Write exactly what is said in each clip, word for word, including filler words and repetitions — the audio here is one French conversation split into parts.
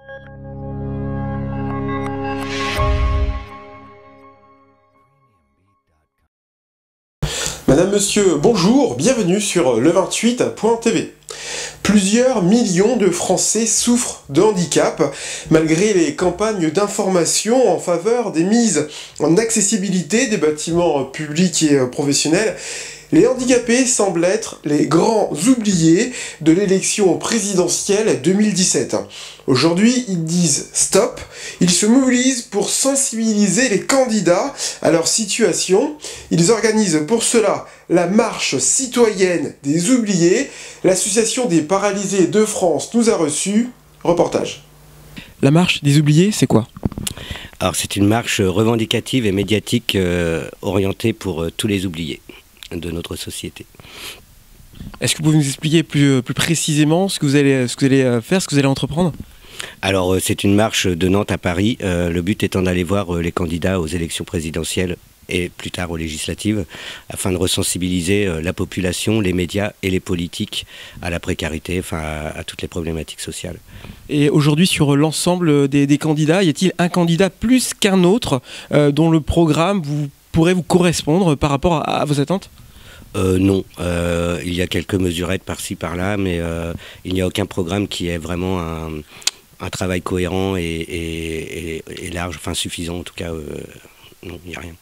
Madame, Monsieur, bonjour, bienvenue sur le vingt-huit point T V. Plusieurs millions de Français souffrent de handicap, malgré les campagnes d'information en faveur des mises en accessibilité des bâtiments publics et professionnels. Les handicapés semblent être les grands oubliés de l'élection présidentielle deux mille dix-sept. Aujourd'hui, ils disent stop, ils se mobilisent pour sensibiliser les candidats à leur situation. Ils organisent pour cela la marche citoyenne des oubliés. L'association des paralysés de France nous a reçus. Reportage. La marche des oubliés, c'est quoi ? Alors c'est une marche revendicative et médiatique euh, orientée pour euh, tous les oubliés de notre société. Est-ce que vous pouvez nous expliquer plus, plus précisément ce que vous allez, ce que vous allez faire, ce que vous allez entreprendre ? Alors euh, c'est une marche de Nantes à Paris, euh, le but étant d'aller voir euh, les candidats aux élections présidentielles et plus tard aux législatives, afin de resensibiliser euh, la population, les médias et les politiques à la précarité, enfin à, à toutes les problématiques sociales. Et aujourd'hui, sur l'ensemble des, des candidats, y a-t-il un candidat plus qu'un autre euh, dont le programme vous, pourrait vous correspondre par rapport à, à vos attentes ? Euh, non, euh, il y a quelques mesurettes par-ci par-là, mais euh, il n'y a aucun programme qui est vraiment un, un travail cohérent et, et, et, et large, enfin suffisant en tout cas, euh, non, il n'y a rien.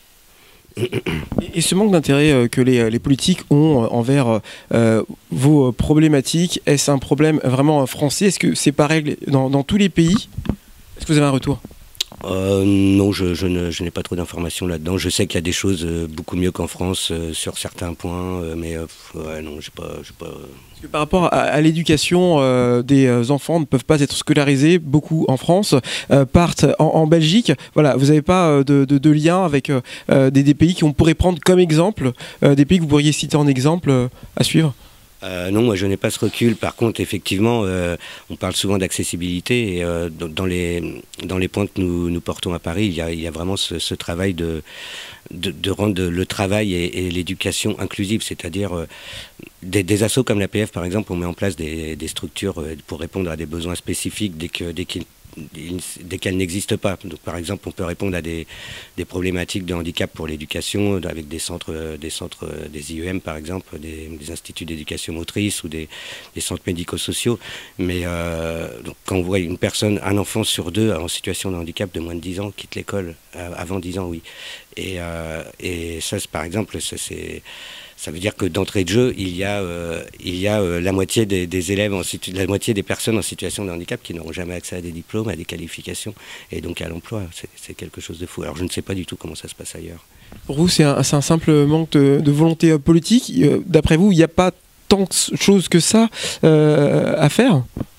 Et ce manque d'intérêt que les, les politiques ont envers euh, vos problématiques, est-ce un problème vraiment français ? Est-ce que c'est pareil dans, dans tous les pays ? Est-ce que vous avez un retour ? Euh, non, je, je, ne, je n'ai pas trop d'informations là-dedans. Je sais qu'il y a des choses euh, beaucoup mieux qu'en France euh, sur certains points, euh, mais euh, ouais, non, j'ai pas, j'ai pas. Parce que par rapport à, à l'éducation, euh, des enfants ne peuvent pas être scolarisés. Beaucoup en France euh, partent en, en Belgique. Voilà, vous n'avez pas de, de, de lien avec euh, des, des pays qu'on pourrait prendre comme exemple, euh, des pays que vous pourriez citer en exemple euh, à suivre. Euh, non, moi je n'ai pas ce recul. Par contre, effectivement, euh, on parle souvent d'accessibilité et euh, dans, les, dans les points que nous, nous portons à Paris, il y a, il y a vraiment ce, ce travail de, de, de rendre le travail et, et l'éducation inclusive, c'est-à-dire euh, des, des assos comme l'A P F, par exemple, on met en place des, des structures pour répondre à des besoins spécifiques dès que, dès qu'ils dès qu'elles n'existent pas. Donc, par exemple, on peut répondre à des, des problématiques de handicap pour l'éducation avec des centres, des centres, des I E M par exemple, des, des instituts d'éducation motrice ou des, des centres médico-sociaux. Mais euh, donc, quand on voit une personne, un enfant sur deux en situation de handicap de moins de dix ans quitte l'école, euh, avant dix ans, oui. Et, euh, et ça, par exemple, ça, c'est... Ça veut dire que d'entrée de jeu, il y a, euh, il y a euh, la moitié des, des élèves, en situ... la moitié des personnes en situation de handicap qui n'auront jamais accès à des diplômes, à des qualifications et donc à l'emploi. C'est, c'est quelque chose de fou. Alors je ne sais pas du tout comment ça se passe ailleurs. Pour vous, c'est un, c'est un simple manque de, de volonté politique. D'après vous, il n'y a pas tant de choses que ça euh, à faire ?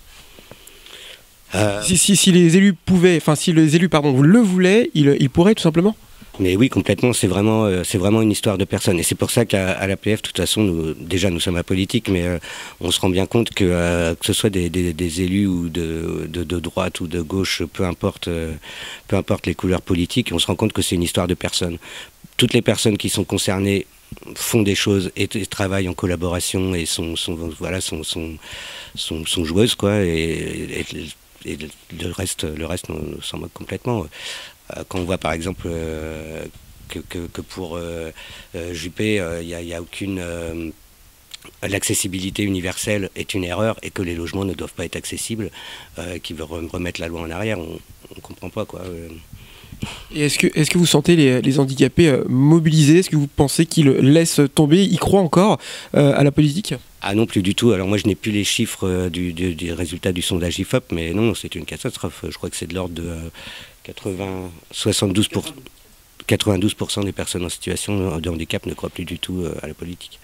euh... si, si, si les élus pouvaient, enfin si les élus pardon, le voulaient, ils, ils pourraient tout simplement. Mais oui, complètement, c'est vraiment, euh, c'est vraiment une histoire de personnes. Et c'est pour ça qu'à à l'A P F, de toute façon, nous, déjà nous sommes apolitiques, mais euh, on se rend bien compte que, euh, que ce soit des, des, des élus ou de, de, de droite ou de gauche, peu importe, euh, peu importe les couleurs politiques, on se rend compte que c'est une histoire de personnes. Toutes les personnes qui sont concernées font des choses et, et travaillent en collaboration et sont, sont, voilà, sont, sont, sont, sont joueuses, quoi, et, et, et le reste, le reste on s'en moque complètement. Quand on voit par exemple euh, que, que, que pour euh, euh, Juppé, il euh, n'y a, y a aucune... Euh, l'accessibilité universelle est une erreur et que les logements ne doivent pas être accessibles, euh, qui veut remettre la loi en arrière, on ne comprend pas, quoi. Et est-ce que, est-ce que vous sentez les, les handicapés euh, mobilisés ? Est-ce que vous pensez qu'ils laissent tomber, ils croient encore euh, à la politique ? Ah non, plus du tout. Alors moi je n'ai plus les chiffres euh, du, du, du résultat du sondage I F O P, mais non, c'est une catastrophe. Je crois que c'est de l'ordre de euh, quatre-vingts, soixante-douze pour cent, quatre-vingt-douze pour cent des personnes en situation de handicap ne croient plus du tout euh, à la politique.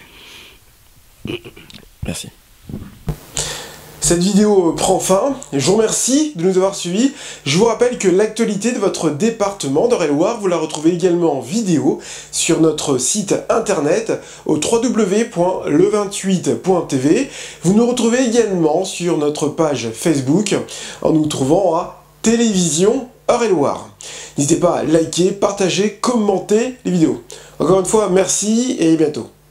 Merci. Cette vidéo prend fin. Je vous remercie de nous avoir suivis. Je vous rappelle que l'actualité de votre département d'Eure-et-Loir, vous la retrouvez également en vidéo sur notre site internet au w w w point le vingt-huit point t v. Vous nous retrouvez également sur notre page Facebook en nous trouvant à Télévision Eure-et-Loir. N'hésitez pas à liker, partager, commenter les vidéos. Encore une fois, merci et à bientôt.